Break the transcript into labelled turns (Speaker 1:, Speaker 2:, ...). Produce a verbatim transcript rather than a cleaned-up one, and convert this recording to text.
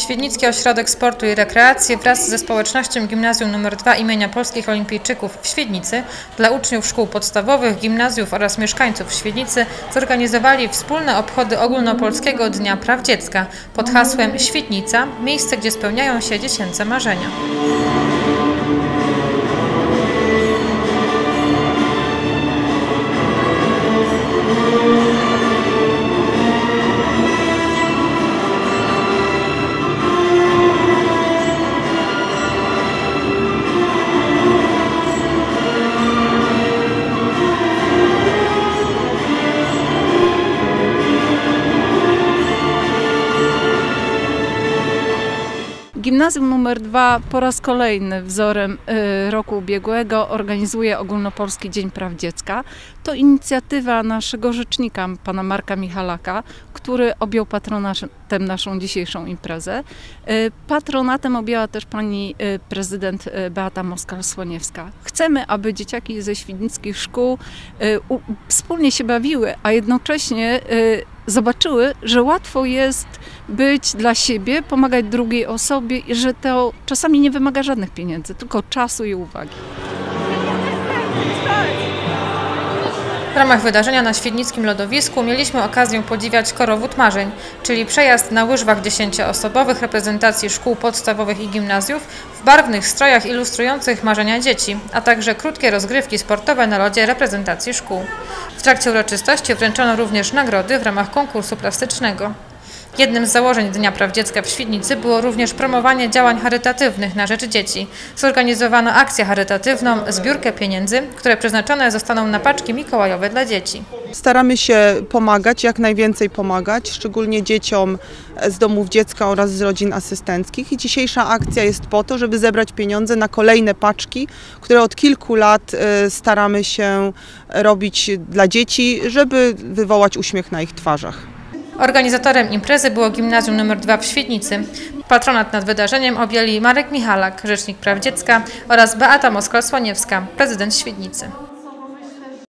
Speaker 1: Świdnicki Ośrodek Sportu i Rekreacji wraz ze społecznością Gimnazjum nr dwa imienia Polskich Olimpijczyków w Świdnicy dla uczniów szkół podstawowych, gimnazjów oraz mieszkańców Świdnicy zorganizowali wspólne obchody Ogólnopolskiego Dnia Praw Dziecka pod hasłem Świdnica – miejsce, gdzie spełniają się dziecięce marzenia.
Speaker 2: Gimnazjum nr dwa po raz kolejny wzorem roku ubiegłego organizuje Ogólnopolski Dzień Praw Dziecka. To inicjatywa naszego rzecznika, pana Marka Michalaka, który objął patronatem naszą dzisiejszą imprezę. Patronatem objęła też pani prezydent Beata Moskal-Słoniewska. Chcemy, aby dzieciaki ze świdnickich szkół wspólnie się bawiły, a jednocześnie zobaczyły, że łatwo jest być dla siebie, pomagać drugiej osobie i że to czasami nie wymaga żadnych pieniędzy, tylko czasu i uwagi.
Speaker 1: W ramach wydarzenia na świdnickim lodowisku mieliśmy okazję podziwiać korowód marzeń, czyli przejazd na łyżwach dziesięcioosobowych reprezentacji szkół podstawowych i gimnazjów w barwnych strojach ilustrujących marzenia dzieci, a także krótkie rozgrywki sportowe na lodzie reprezentacji szkół. W trakcie uroczystości wręczono również nagrody w ramach konkursu plastycznego. Jednym z założeń Dnia Praw Dziecka w Świdnicy było również promowanie działań charytatywnych na rzecz dzieci. Zorganizowano akcję charytatywną, zbiórkę pieniędzy, które przeznaczone zostaną na paczki mikołajowe dla dzieci.
Speaker 3: Staramy się pomagać, jak najwięcej pomagać, szczególnie dzieciom z domów dziecka oraz z rodzin asystenckich. I dzisiejsza akcja jest po to, żeby zebrać pieniądze na kolejne paczki, które od kilku lat staramy się robić dla dzieci, żeby wywołać uśmiech na ich twarzach.
Speaker 1: Organizatorem imprezy było Gimnazjum nr dwa w Świdnicy. Patronat nad wydarzeniem objęli Marek Michalak, rzecznik praw dziecka, oraz Beata Moskal-Słoniewska, prezydent Świdnicy.